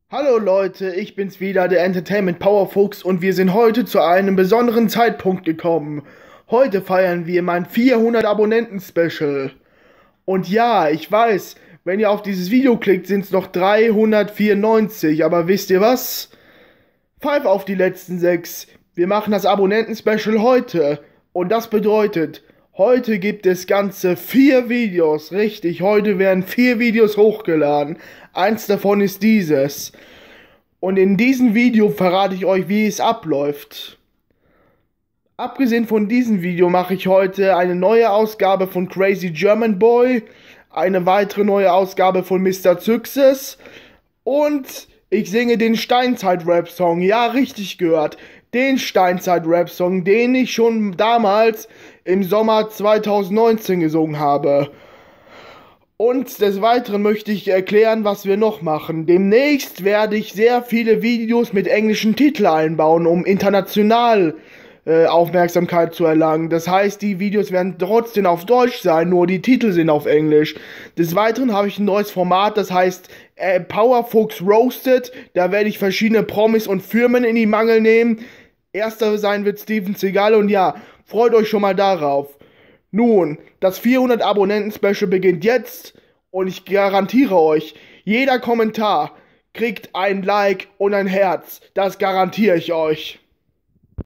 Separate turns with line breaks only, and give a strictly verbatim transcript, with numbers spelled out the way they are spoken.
Hallo Leute, ich bin's wieder, der Entertainment Powerfuchs, und wir sind heute zu einem besonderen Zeitpunkt gekommen. Heute feiern wir mein vierhundert Abonnenten-Special. Und ja, ich weiß, wenn ihr auf dieses Video klickt, sind's noch dreihundertvierundneunzig, aber wisst ihr was? Pfeif auf die letzten sechs. Wir machen das Abonnenten-Special heute. Und das bedeutet, heute gibt es ganze vier Videos. Richtig, heute werden vier Videos hochgeladen. Eins davon ist dieses. Und in diesem Video verrate ich euch, wie es abläuft. Abgesehen von diesem Video mache ich heute eine neue Ausgabe von Crazy German Boy, eine weitere neue Ausgabe von Mister Züxes und ich singe den Steinzeit-Rap-Song. Ja, richtig gehört. Den Steinzeit-Rap-Song, den ich schon damals im Sommer zweitausendneunzehn gesungen habe. Und des Weiteren möchte ich erklären, was wir noch machen. Demnächst werde ich sehr viele Videos mit englischen Titeln einbauen, um international äh, Aufmerksamkeit zu erlangen. Das heißt, die Videos werden trotzdem auf Deutsch sein, nur die Titel sind auf Englisch. Des Weiteren habe ich ein neues Format, das heißt äh, Powerfuchs Roasted. Da werde ich verschiedene Promis und Firmen in die Mangel nehmen. Erster sein wird Steven Seagal und ja, freut euch schon mal darauf. Nun, das vierhundert Abonnenten-Special beginnt jetzt und ich garantiere euch, jeder Kommentar kriegt ein Like und ein Herz. Das garantiere ich euch.